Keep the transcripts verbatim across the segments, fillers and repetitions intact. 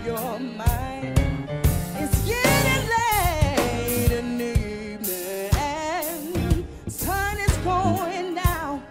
your mind. It's getting late in the evening and sun is going down.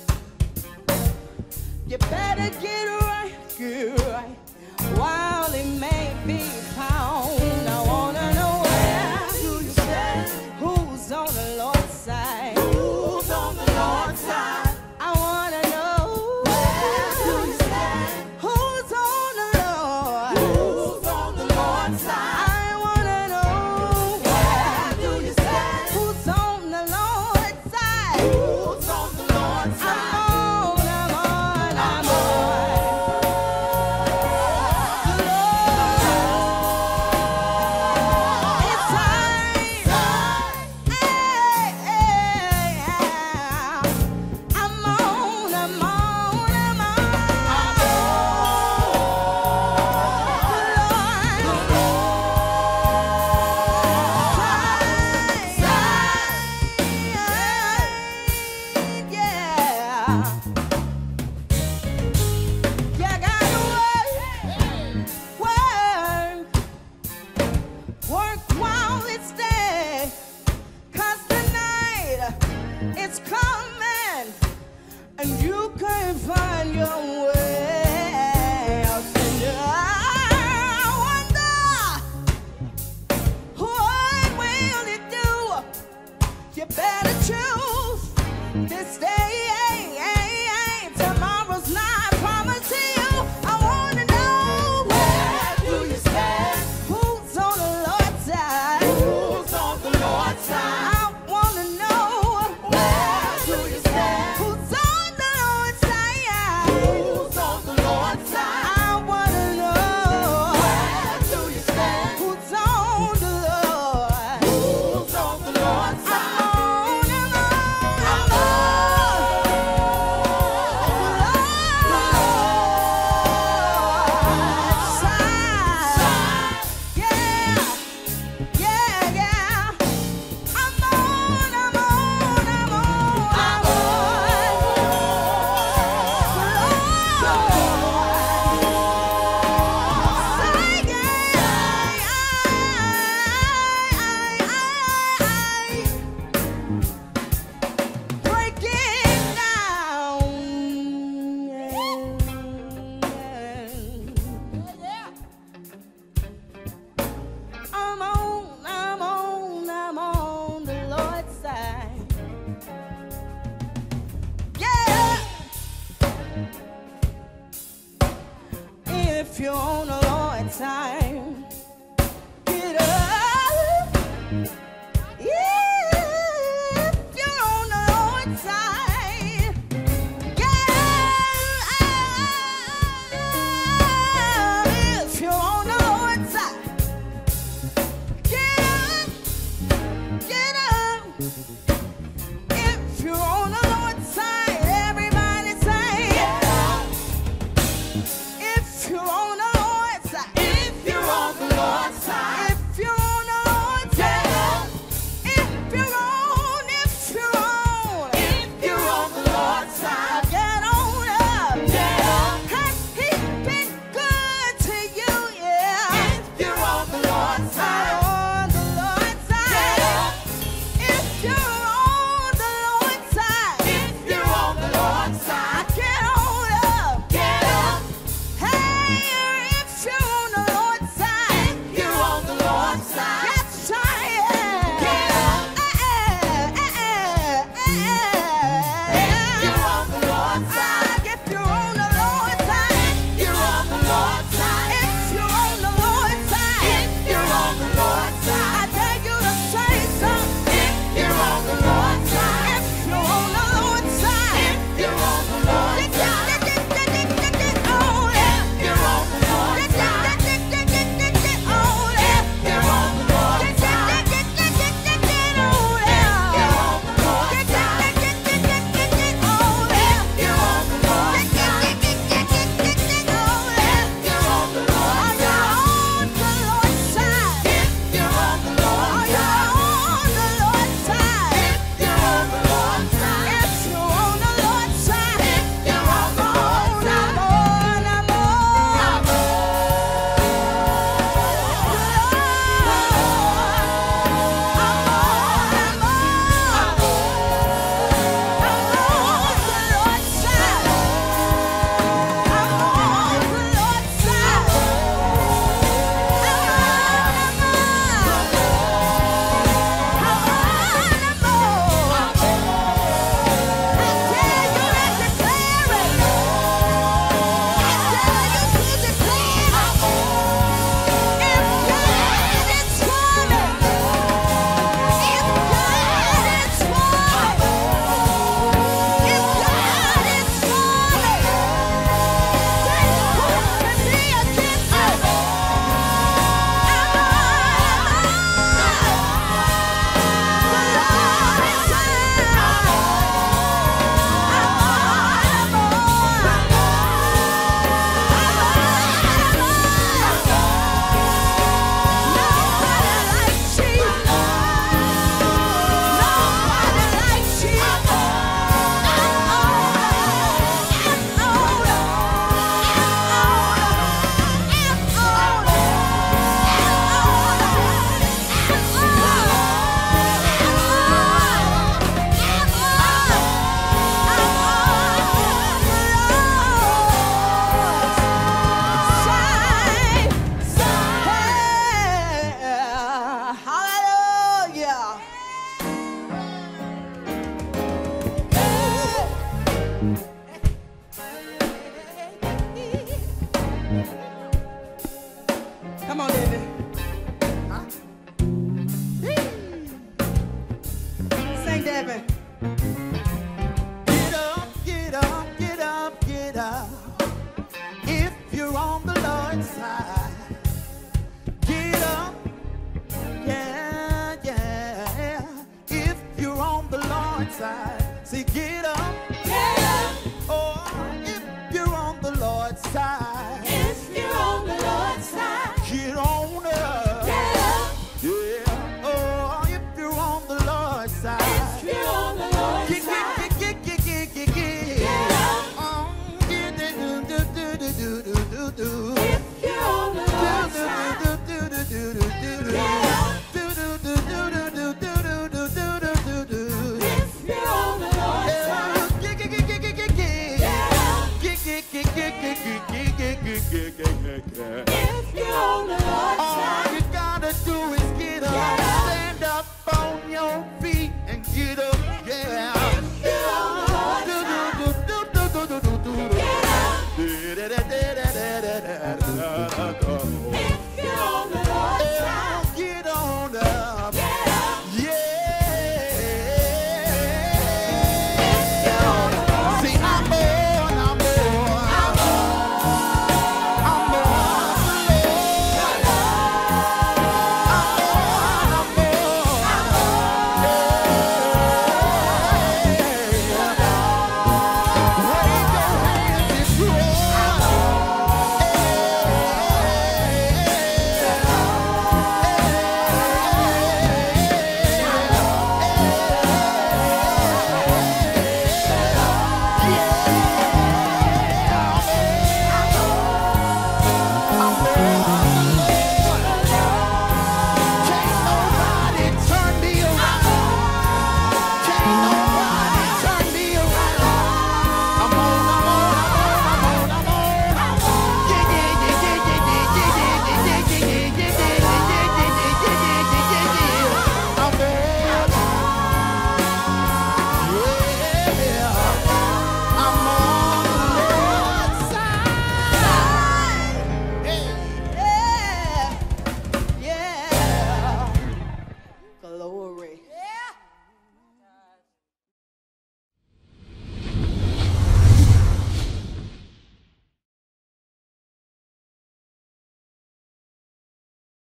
You better get right, get right, while it may be found. I wanna know where do you stand? Who's on the Lord's side? Who's on the Lord's side? I wanna know where do you stand? Who's on the Lord? Who's on the Lord's side? I wanna know where do you stand? Who's on the Lord's side? Who's on the Lord's side? It's coming, and you can't find your way out. I wonder, what will it do? You better choose this day. Tomorrow's not promised to you. I wanna know, where do you stand? Who's on the Lord's side? Who's on the Lord's side? If you're on the Lord's side, get up. If you're on the Lord's side, get up. If you're on the Lord's side, get up, get up. If you're on the Lord's side, everybody say, get up. If you're on the Lord's side, if you're Lord's side. If you're on the Lord's side, Get on up. get up. Yeah. Oh, if you're on the Lord's side. If you're on the Lord's Get, side, get, get, get, get, get, get. get up. Um, get the do, do, do, do, do, do, do. If you're on the Lord's side, Do, do, do, do, do, do, do. get up. Do, do, do, do, do, do, do, do, do, do, do, do. If you're on the Lord's side, Get, get, get, get, get, get, get. get up. Get, get, get, get, get, get, get, get, get, get, get, get. If